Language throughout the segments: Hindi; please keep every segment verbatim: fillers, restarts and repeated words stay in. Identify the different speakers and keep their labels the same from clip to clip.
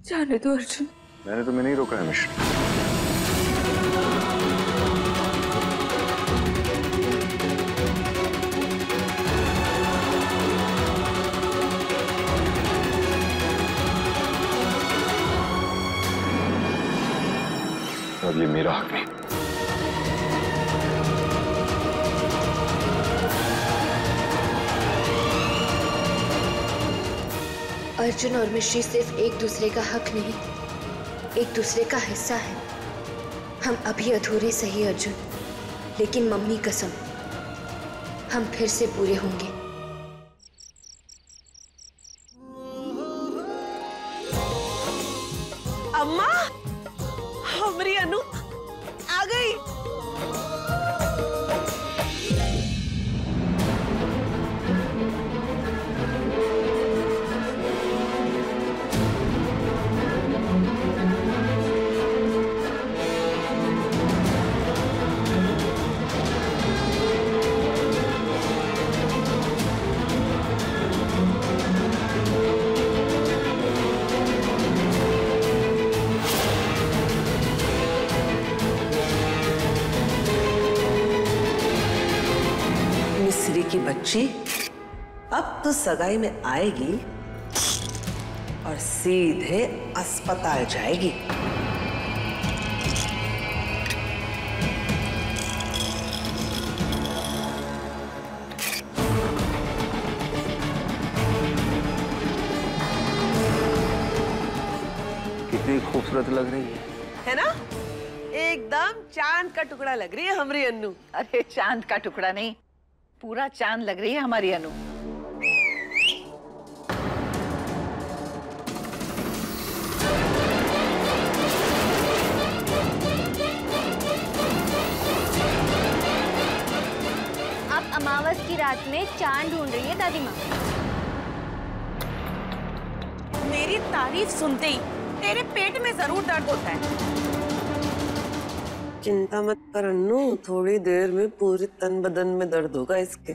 Speaker 1: जाने दो अर्जुन।
Speaker 2: मैंने तुम्हें नहीं रोका है मिश्री। अब ये मेरा हक नहीं।
Speaker 3: अर्जुन और मिश्री सिर्फ एक दूसरे का हक नहीं, एक दूसरे का हिस्सा है। हम अभी अधूरे सही अर्जुन, लेकिन मम्मी कसम, हम फिर से पूरे होंगे।
Speaker 4: अम्मा, हमारी अनु आ गई। मिस्री की बच्ची अब तो सगाई में आएगी और सीधे अस्पताल जाएगी।
Speaker 2: कितनी खूबसूरत लग रही है,
Speaker 4: है ना? एकदम चांद का टुकड़ा लग रही है हमारी अन्नू।
Speaker 5: अरे चांद का टुकड़ा नहीं, पूरा चांद लग रही है हमारी अनु।
Speaker 6: आप अमावस की रात में चांद ढूंढ रही है दादी माँ।
Speaker 4: मेरी तारीफ सुनते ही तेरे पेट में जरूर दर्द होता है। चिंता मत कर अन्नू, थोड़ी देर में पूरे तन बदन में दर्द होगा इसके।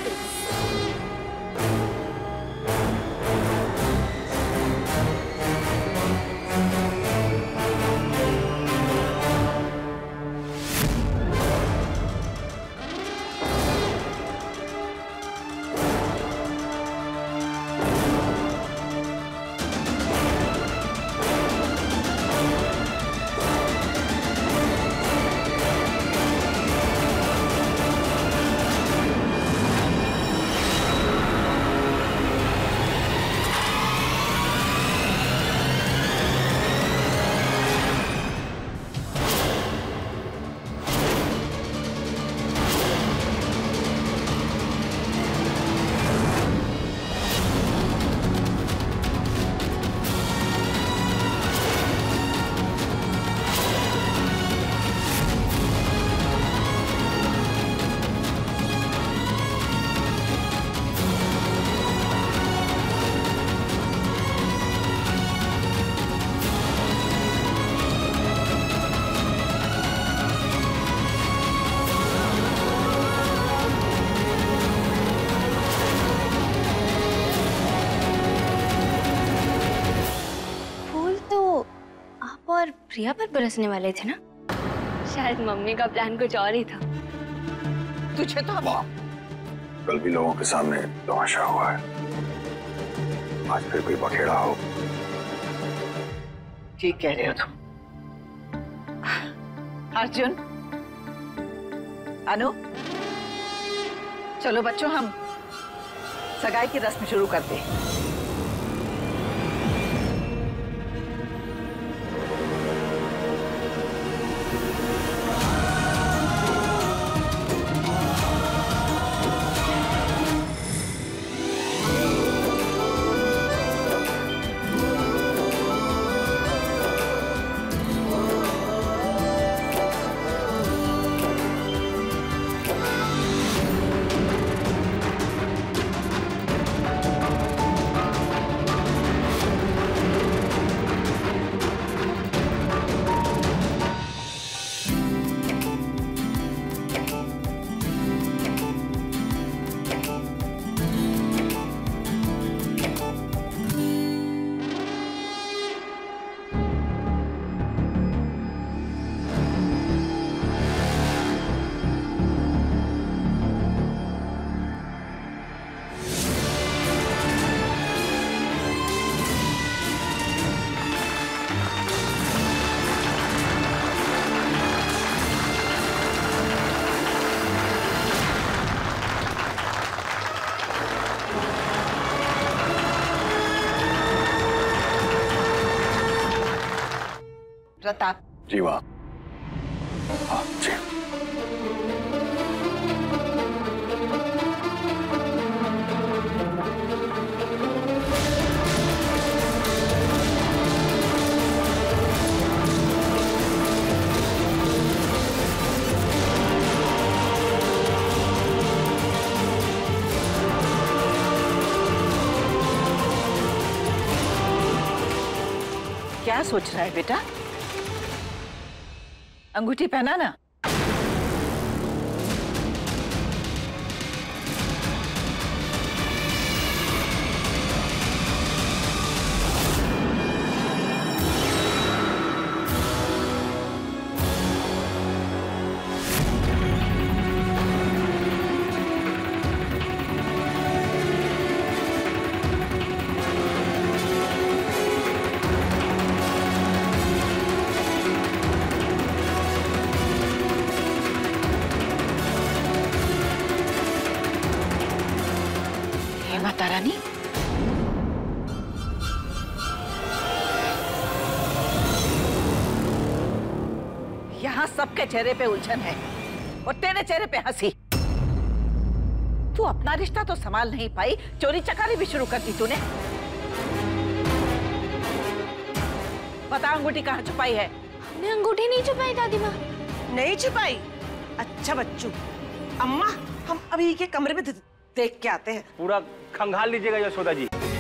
Speaker 6: और प्रिया पर बरसने वाले थे ना? शायद मम्मी का प्लान कुछ और ही था।
Speaker 5: तुझे तो
Speaker 2: वाह, कल भी लोगों के सामने तमाशा हुआ है, आज फिर कोई बखेड़ा हो।
Speaker 5: ठीक कह रहे हो तुम। अर्जुन, अनु, चलो बच्चों हम सगाई की रस्म शुरू करते हैं। प्रताप।
Speaker 2: जी माँ। हाँ जी।
Speaker 5: क्या सोच रहा है बेटा? अंगूठी पहना ना। माता रानी, यहाँ सबके चेहरे पे उलझन है और तेरे चेहरे पे हंसी। तू अपना रिश्ता तो संभाल नहीं पाई, चोरी चकारी भी शुरू कर दी तूने। बता अंगूठी कहाँ छुपाई है?
Speaker 6: हमने अंगूठी नहीं छुपाई दादी माँ।
Speaker 4: नहीं छुपाई? अच्छा बच्चू, अम्मा हम अभी के कमरे में देख के आते हैं।
Speaker 1: पूरा खंगाल लीजिएगा यशोदा जी।